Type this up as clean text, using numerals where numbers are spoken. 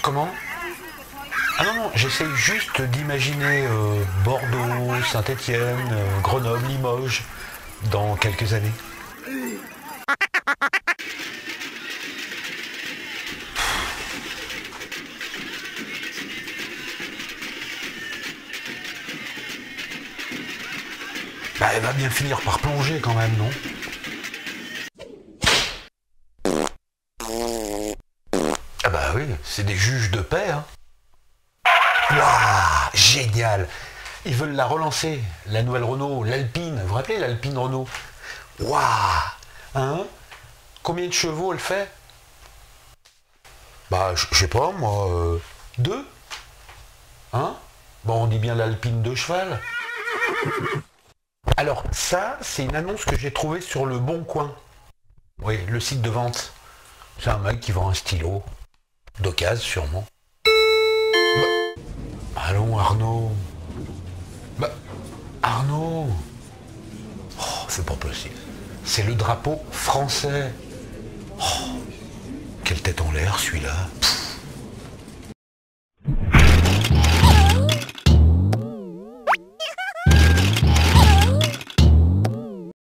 Comment? Ah non, non, j'essaye juste d'imaginer Bordeaux, Saint-Étienne, Grenoble, Limoges, dans quelques années. Bah, elle va bien finir par plonger quand même, non? Ah bah oui, c'est des juges de paix, hein. Waouh, génial. Ils veulent la relancer, la nouvelle Renault, l'Alpine. Vous vous rappelez l'Alpine Renault? Waouh. Hein? Combien de chevaux elle fait? Bah, je sais pas, moi, deux? Hein? Bon, on dit bien l'Alpine de cheval. Alors, ça, c'est une annonce que j'ai trouvée sur le Bon Coin. Oui, le site de vente. C'est un mec qui vend un stylo. D'occasion, sûrement. Allons, Arnaud. Bah, Arnaud. Oh, c'est pas possible. C'est le drapeau français. Oh, quelle tête en l'air, celui-là. Pff.